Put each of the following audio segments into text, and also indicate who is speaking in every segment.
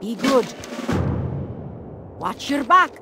Speaker 1: Be good. Watch your back.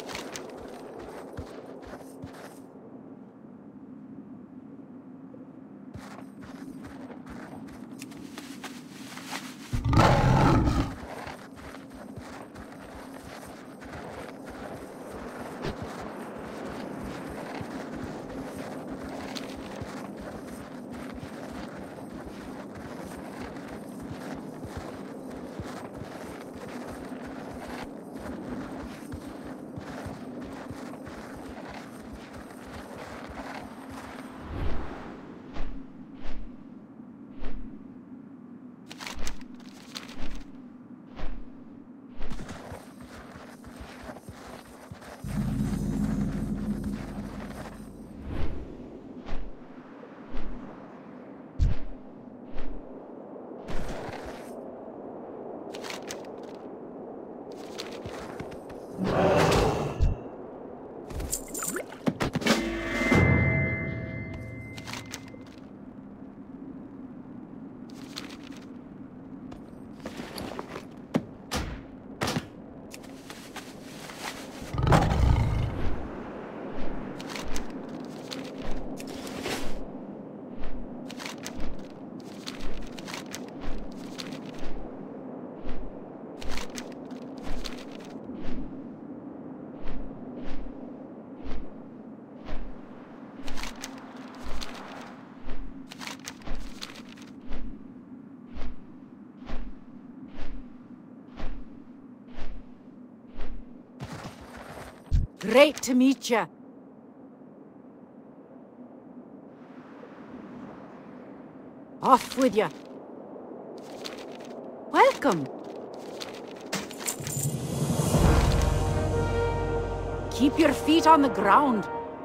Speaker 1: Great to meet you. Off with you. Welcome. Keep your feet on the ground.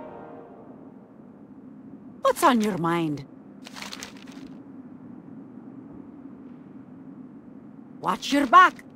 Speaker 1: What's on your mind? Watch your back.